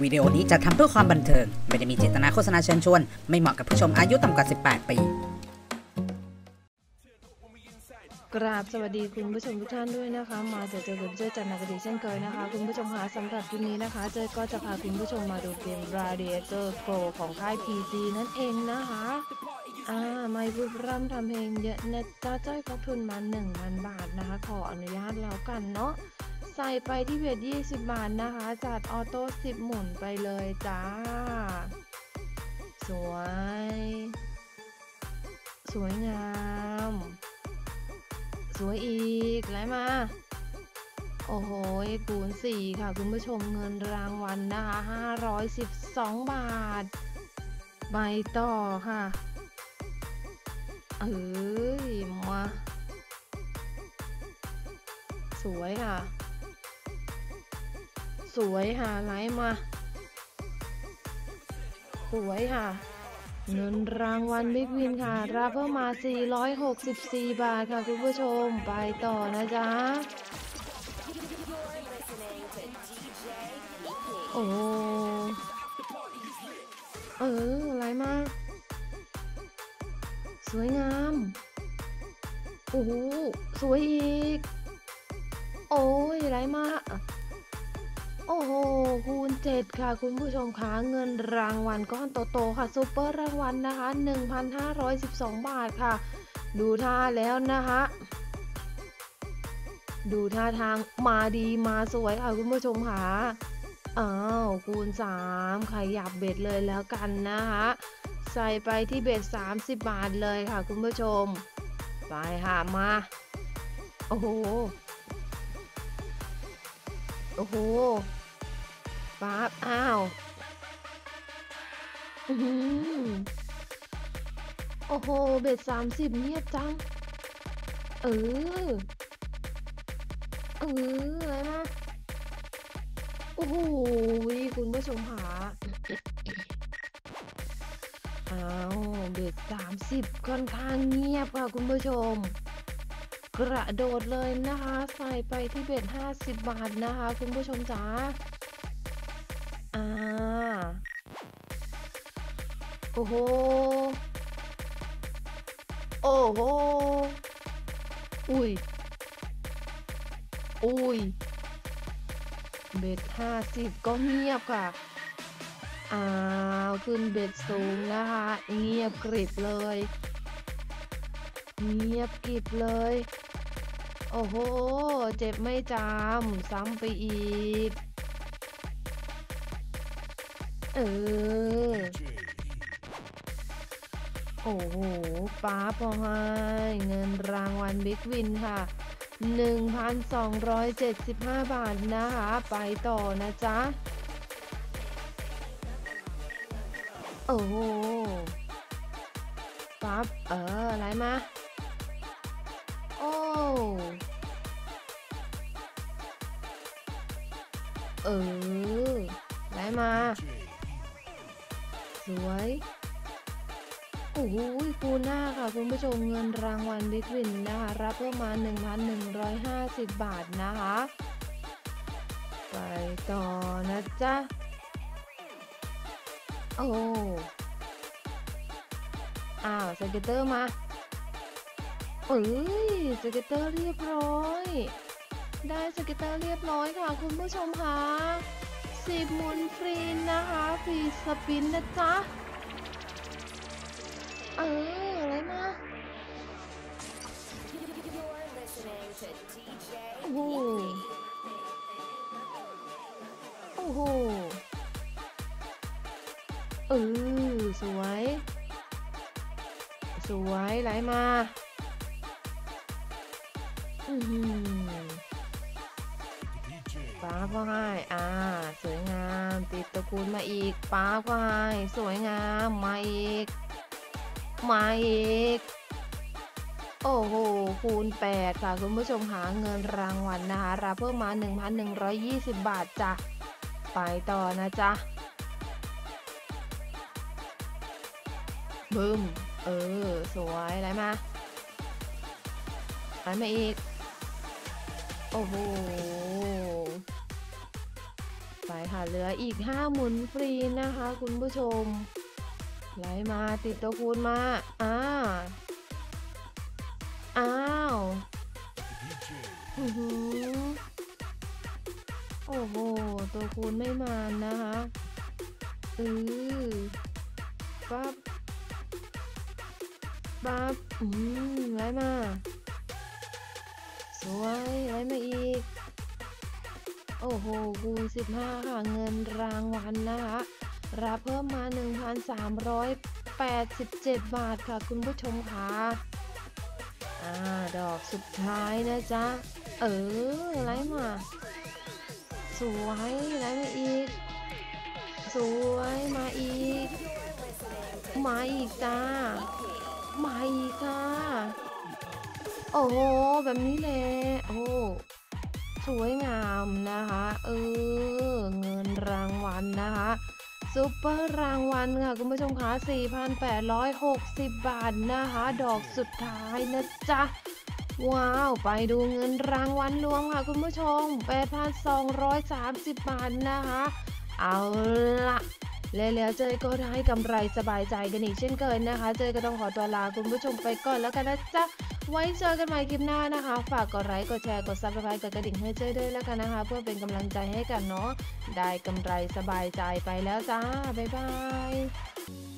วิดีโอนี้จะทำเพื่อความบันเทิงไม่ได้มีเจตนาโฆษณาเชิญชวนไม่เหมาะกับผู้ชมอายุต่ำกว่า18 ปีกราบสวัสดีคุณผู้ชมทุกท่านด้วยนะคะมาเจอกับเจ้จันทร์นกดีเช่นเคยนะคะคุณผู้ชมคะสำหรับคลิปนี้นะคะเจ้ก็จะพาคุณผู้ชมมาดูเกม Radiator Pro ของค่าย PG นั่นเองนะคะไม่พูดร่ำทำเพลงเยอะนะจ๊ะจ้อยพกทุนมา 1,000 บาทนะคะขออนุญาตแล้วกันเนาะใส่ไปที่เบ็ด20 บาทนะคะจัดออโต้10หมุนไปเลยจ้าสวยงามสวยอีกไหลมาโอ้โหคูณ4ค่ะคุณผู้ชมเงินรางวัลนะคะ512 บาทไปต่อค่ะมาสวยค่ะไหลมาสวยค่ะเงินรางวัลบิ๊กวินค่ะรับเพิ่มมา464 บาทค่ะคุณผู้ชมไปต่อนะจ๊ะโอ้อะไรมาสวยงามโอ้โหสวยอีกโอ้ยอะไรมาโอ้โหคูณ7ค่ะคุณผู้ชมคะเงินรางวัลก้อนโตๆค่ะซุปเปอร์รางวัลนะคะ 1,512 บาทค่ะดูท่าแล้วนะคะดูท่าทางมาดีมาสวยค่ะคุณผู้ชมค่ะคูณ3ขยับเบ็ดเลยแล้วกันนะคะใส่ไปที่เบ็ด30 บาทเลยค่ะคุณผู้ชมไปค่ะมาโอ้โหปั๊บโอ้โหเบ็ด30เงียบจังอะไรนะโอ้โหคุณผู้ชมค่ะเบ็ด30ค่อนข้างเงียบค่ะคุณผู้ชมกระโดดเลยนะคะใส่ไปที่เบ็ด50 บาทนะคะคุณผู้ชมจ๋าโอ้โหอุ้ยเบ็ด50ก็เงียบค่ะขึ้นเบ็ดสูงนะคะเงียบกริบเลยโอ้โหเจ็บไม่จำซ้ำไปอีกโอ้โหป้าพอให้เงินรางวัลบิ๊กวินค่ะ 1,275 บาทนะคะไปต่อนะจ๊ะโอ้โหปั๊บอะไรมาโอ้อะไรมาสวยโอ้โหคูณ5ค่ะคุณผู้ชมเงินรางวัลบิ๊กวินนะคะรับเพิ่มมา 1,150 บาทนะคะไปต่อนะจ๊ะสเก็ตเตอร์มาสเก็ตเตอร์เรียบร้อยได้สเก็ตเตอร์เรียบร้อยค่ะคุณผู้ชมค่ะ10หมุนฟรีนะคะฟรีสปินนะจ๊ะอะไรมาโอ้โหสวยไหลมาป้าก็ให้สวยงามติดตะกูลมาอีกป้าก็ให้สวยงามมาอีกโอ้โหคูณ8ค่ะคุณผู้ชมหาเงินรางวัลนะคะรับเพิ่มมา 1,120 บาทจ้ะไปต่อนะจ๊ะบึ้มสวยอะไรมาอีกโอ้โหไปค่ะเหลืออีก5หมุนฟรีนะคะคุณผู้ชมไหลมาติดตัวคูณมาอ้าวอือหือโอ้โหตัวคูณไม่มานะคะปั๊บไหลมาสวยไหลมาอีกโอ้โหคูณ15ค่ะเงินรางวัลนะคะรับเพิ่มมา 1,387 บาทค่ะคุณผู้ชมค่ะดอกสุดท้ายนะจ๊ะไหลมาสวยไหลมาอีกสวยมาอีกจ้ามาอีกค่ะโอ้โหแบบนี้แหละโอ้สวยงามนะคะเงินรางวัลนะคะซุปเปอร์รางวัลค่ะคุณผู้ชมคะ 4,860 บาทนะคะดอกสุดท้ายนะจ๊ะว้าวไปดูเงินรางวัลรวมค่ะคุณผู้ชม 8,230 บาทนะคะเอาละแล้วเจยก็ได้กำไรสบายใจกันอีกเช่นเคยนะคะเจยก็ต้องขอตัวลาคุณผู้ชมไปก่อนแล้วกันนะจ๊ะไว้เจอกันใหม่คลิปหน้านะคะฝากกดไลค์กดแชร์กดซับสไครต์กดกระดิ่งให้เจยด้วยแล้วกันนะคะเพื่อเป็นกำลังใจให้กันเนาะได้กำไรสบายใจไปแล้วจ้าบ๊ายบาย